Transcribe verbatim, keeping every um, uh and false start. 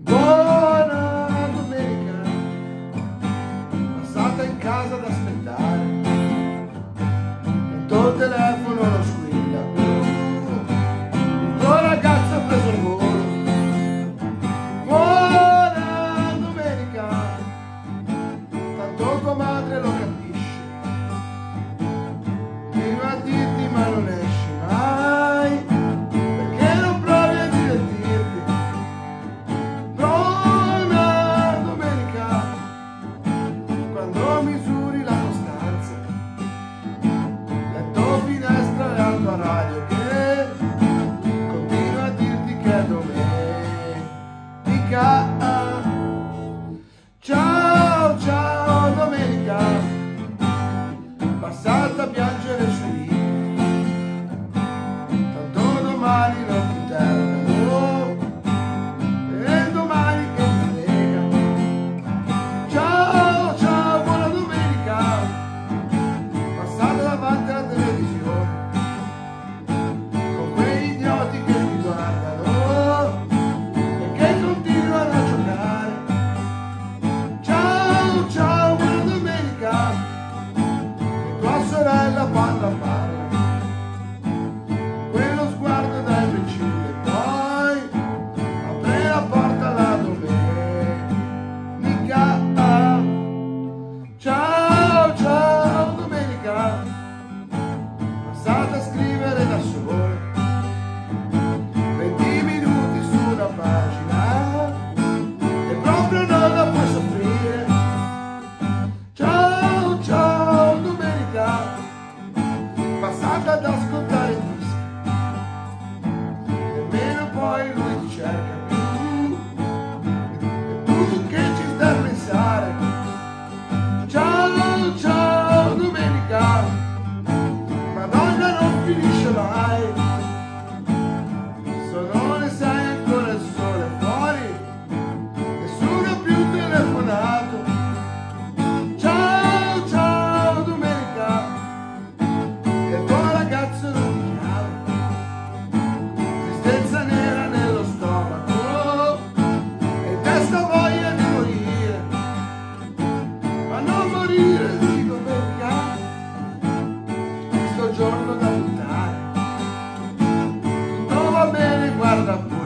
Buona domenica, passata in casa ad aspettare, tanto il telefono non squilla più, il tuo ragazzo ha preso il volo. Buona domenica, tanto tua madre lo capisce, vivo a dirti ma non esci mai, perché non provi a divertirti. Buona domenica, quando misuri la costanza, letto, finestra e la tua radio che continua a dirti che è domenica. Ciao ciao domenica, passata a piangere sui libri, tanto domani non ti interrogo, e domani che ti frega. Ciao ciao buona domenica, passata davanti alla televisione, con quegli idioti che ti guardano e che continuano a giocare. Ciao ciao buona domenica, e tua sorella parla parla, quello sguardo da imbecille, poi apre la porta alla domenica. Ciao ciao domenica, passata a scrivere da sole, venti minuti su una pagina e proprio non la puoi soffrire. Ciao ciao domenica, passata ad ascoltare dischi, nemmeno poi lui ti cerca più, e tu che ci stai a pensare. Ciao ciao domenica, Madonna non finisce mai, sono le sei ancora il sole fuori, nessuno ha più telefonato. Ciao ciao domenica, e il tuo ragazzo non ti chiama, tristezza nera nello stomaco e in testa voglia di morire, ma non morire di domenica, questo giorno da buttare, tutto va bene, guarda pure.